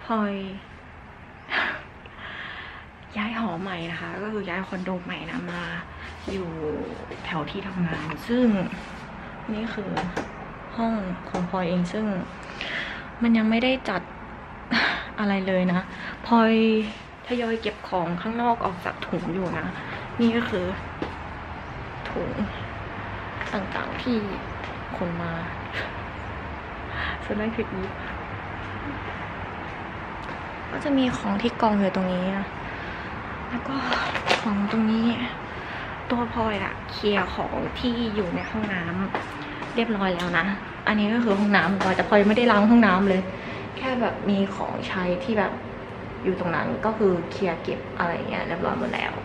พลอยย้ายหอใหม่นะคะก็คือย้ายคอนโดใหม่นะมาอยู่แถวที่ทำงานซึ่งนี่คือห้องของพลอยเองซึ่งมันยังไม่ได้จัดอะไรเลยนะพลอยทยอยเก็บของข้างนอกออกจากถุงอยู่นะนี่ก็คือถุงต่างๆที่คนมาส่วนนั่นคืออีฟก็จะมีของที่กองอยู่ตรงนี้นะแล้วก็ของตรงนี้ตัวพลอยอะเคลียร์ของที่อยู่ในห้องน้ำเรียบร้อยแล้วนะอันนี้ก็คือห้องน้ำพลอยแต่พลอยไม่ได้ล้างห้องน้ำเลยแค่แบบมีของใช้ที่แบบอยู่ตรงนั้นก็คือเคลียร์เก็บอะไรเงี้ยเรียบร้อยหมดแล้ว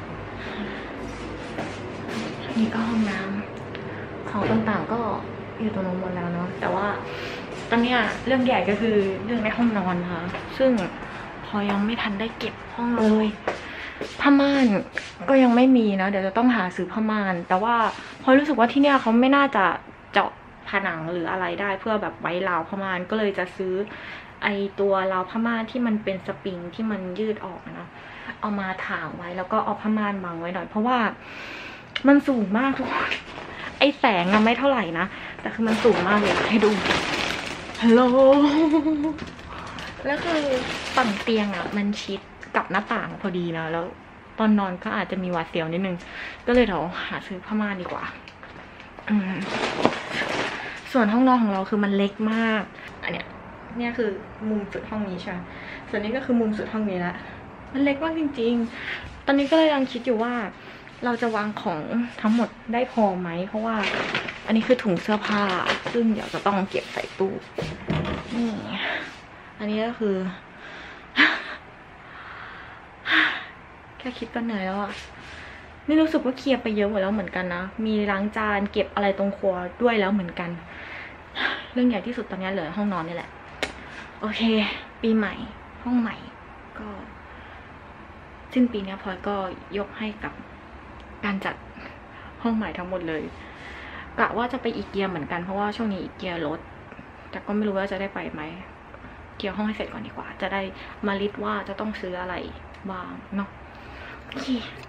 นี่ก็ห้องน้ำของต่างๆก็อยู่ตรงนั้นหมดแล้วเนาะแต่ว่าตอนนี้เรื่องใหญ่ก็คือเรื่องในห้องนอนนะคะซึ่งพอยังไม่ทันได้เก็บห้องเลยผ้าม่านก็ยังไม่มีนะเดี๋ยวจะต้องหาซื้อผ้าม่านแต่ว่าพอรู้สึกว่าที่เนี่ยเขาไม่น่าจะเจาะผนังหรืออะไรได้เพื่อแบบไว้ราวผ้าม่านก็เลยจะซื้อไอตัวราวผ้าม่านที่มันเป็นสปริงที่มันยืดออกนะเอามาถางไว้แล้วก็เอาผ้าม่านบังไว้หน่อยเพราะว่ามันสูงมากทุกคนไอแสงอะไม่เท่าไหร่นะแต่คือมันสูงมากเลยให้ดูฮัลโหลแล้วคือฝั่งเตียงอะมันชิดกับหน้าต่างพอดีนะแล้วตอนนอนก็อาจจะมีหวาดเสียวนิดนึงก็เลยเดี๋ยวหาซื้อผ้าม่านดีกว่าส่วนห้องนอนของเราคือมันเล็กมากอันเนี้ยเนี่ยคือมุมสุดห้องนี้ใช่ไหมส่วนนี้ก็คือมุมสุดห้องนี้ละมันเล็กมากจริงๆตอนนี้ก็เลยยังคิดอยู่ว่าเราจะวางของทั้งหมดได้พอไหมเพราะว่าอันนี้คือถุงเสื้อผ้าซึ่งเดี๋ยวจะต้องเก็บใส่ตู้นี่อันนี้ก็คือแค่คิดก็เหนื่อยแล้วอะนี่รู้สึกว่าเคลียร์ไปเยอะหมดแล้วเหมือนกันนะมีล้างจานเก็บอะไรตรงครัวด้วยแล้วเหมือนกันเรื่องใหญ่ที่สุดตอนนี้เหลือห้องนอนนี่แหละโอเคปีใหม่ห้องใหม่ก็สิ้นปีนี้พลอยก็ยกให้กับการจัดห้องใหม่ทั้งหมดเลยกะว่าจะไปอีเกียเหมือนกันเพราะว่าช่วงนี้อีเกียลดแต่ก็ไม่รู้ว่าจะได้ไปไหมเกี่ยวห้องให้เสร็จก่อนดีกว่าจะได้มาลิสต์ว่าจะต้องซื้ออะไรบ้างเนาะโอเค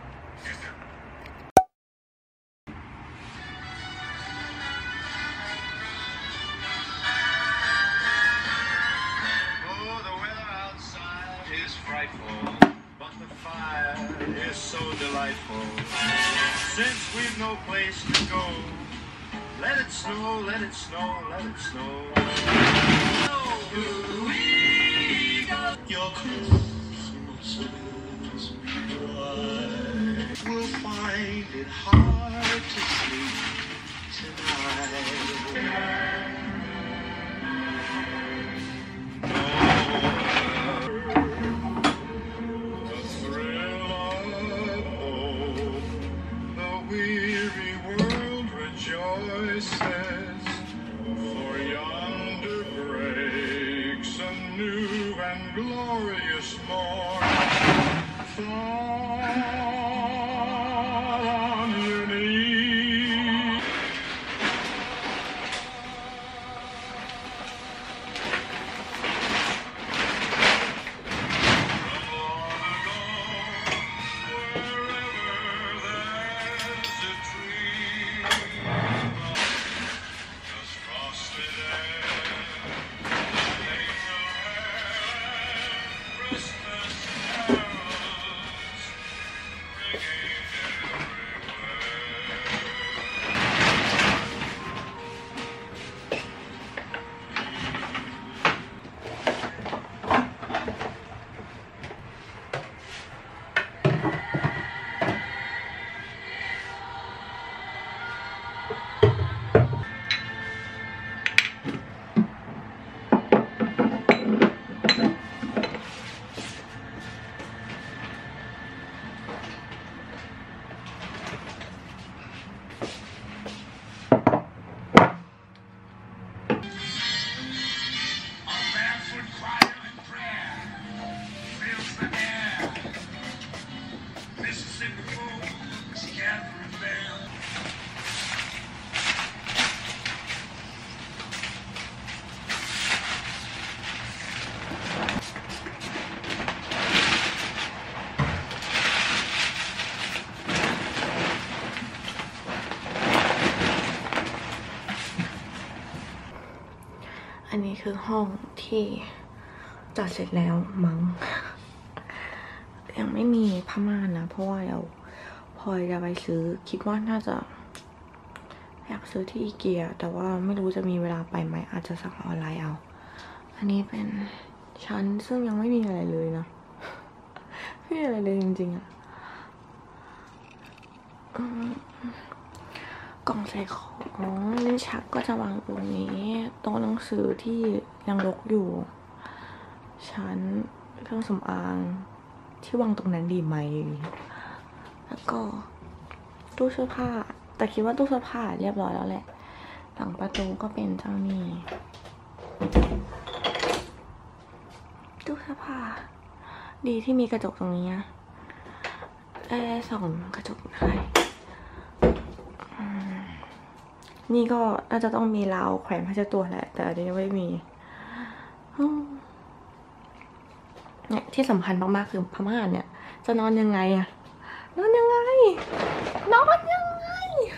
So delightful since we've no place to go. Let it snow, let it snow, let it snow. Your Christmas is bright. We'll find it hard to sleep tonight. Glorious morn, fall on your knees. อันนี้คือห้องที่จัดเสร็จแล้วมั้ง ยังไม่มีผ้าม่านนะเพราะว่าเดี๋ยวพลอยจะไปซื้อคิดว่าน่าจะอยากซื้อที่อีเกียแต่ว่าไม่รู้จะมีเวลาไปไหมอาจจะสั่งออนไลน์เอาอันนี้เป็นชั้นซึ่งยังไม่มีอะไรเลยนะ ไม่มีอะไรเลยจริงๆอะกล่องใส่ของลิ้นชักก็จะวางตรงนี้โต๊ะหนังสือที่ยังรกอยู่ชั้นเครื่องสำอางที่วางตรงนั้นดีไหมแล้วก็ตู้เสื้อผ้าแต่คิดว่าตู้เสื้อผ้าเรียบร้อยแล้วแหละหลังประตูก็เป็นเจ้านี่ตู้เสื้อผ้าดีที่มีกระจกตรงนี้นะส่องกระจกได้นี่ก็น่าจะต้องมีราวแขวนผ้าเช็ดตัวแหละแต่อันนี้ไม่มีเนี่ยที่สำคัญมากๆคือพม่าเนี่ยจะนอนยังไงอะนอนยังไงนอนยังไง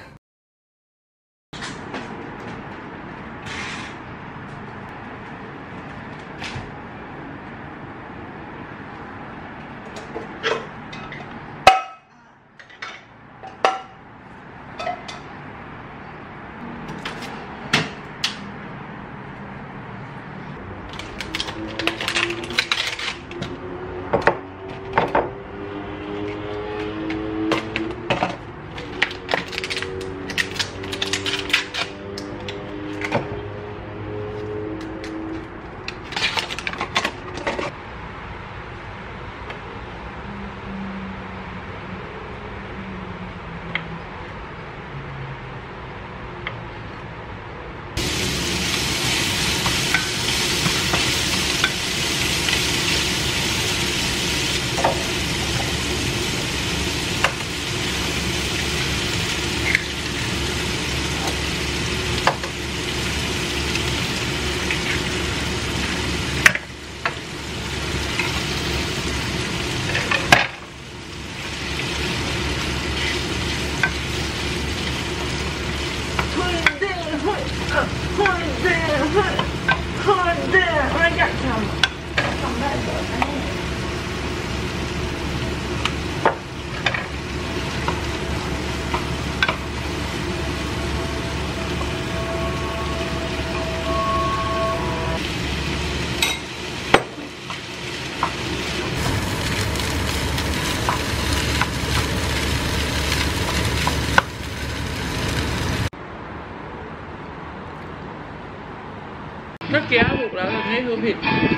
เมื่อกี้ถูกแล้วแต่นี่คือผิด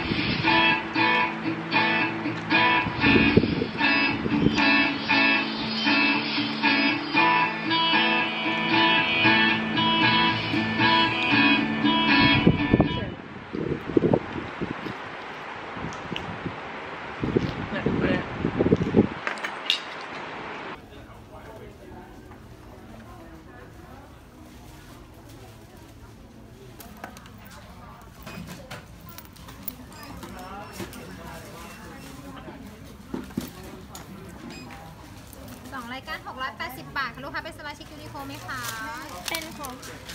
รายการ680 บาทค่ะลูกค้าเป็นสมาชิกยูนิโคไหมคะเป็นของ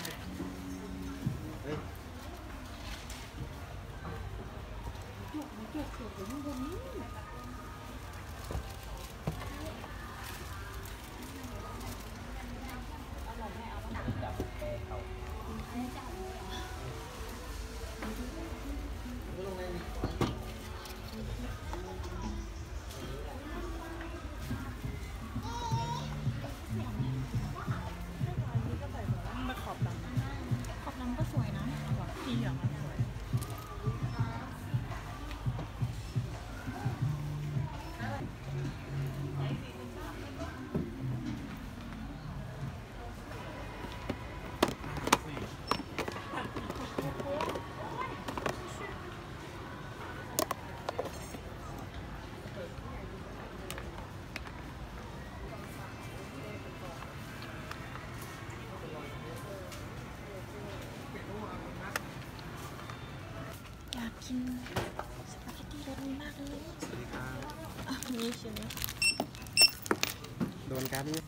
กินสปาเกตตี้รสนี้มากเลยสวัสดีครับนี่ใช่ไหมโดนการนี้